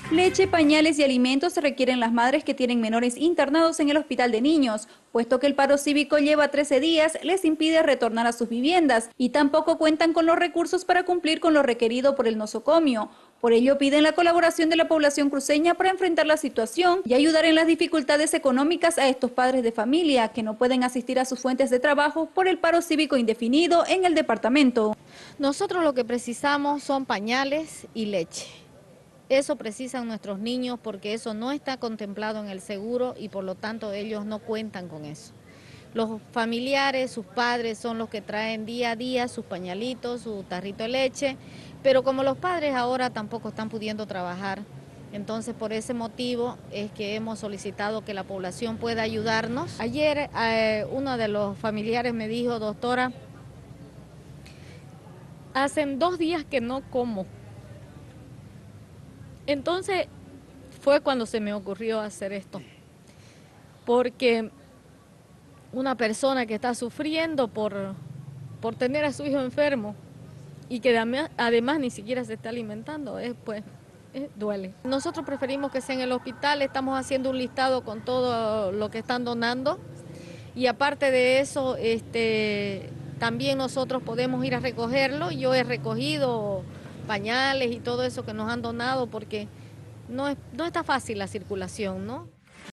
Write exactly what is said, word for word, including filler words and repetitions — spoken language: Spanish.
Leche, pañales y alimentos se requieren las madres que tienen menores internados en el hospital de niños, puesto que el paro cívico lleva trece días, les impide retornar a sus viviendas y tampoco cuentan con los recursos para cumplir con lo requerido por el nosocomio. Por ello piden la colaboración de la población cruceña para enfrentar la situación y ayudar en las dificultades económicas a estos padres de familia que no pueden asistir a sus fuentes de trabajo por el paro cívico indefinido en el departamento. Nosotros lo que precisamos son pañales y leche. Eso precisan nuestros niños porque eso no está contemplado en el seguro y por lo tanto ellos no cuentan con eso. Los familiares, sus padres son los que traen día a día sus pañalitos, su tarrito de leche, pero como los padres ahora tampoco están pudiendo trabajar, entonces por ese motivo es que hemos solicitado que la población pueda ayudarnos. Ayer eh, uno de los familiares me dijo, doctora, hacen dos días que no como. Entonces fue cuando se me ocurrió hacer esto, porque una persona que está sufriendo por, por tener a su hijo enfermo y que además, además ni siquiera se está alimentando, es, pues es, duele. Nosotros preferimos que sea en el hospital, estamos haciendo un listado con todo lo que están donando y aparte de eso, este, también nosotros podemos ir a recogerlo. Yo he recogido pañales y todo eso que nos han donado porque no, es, no está fácil la circulación, ¿no?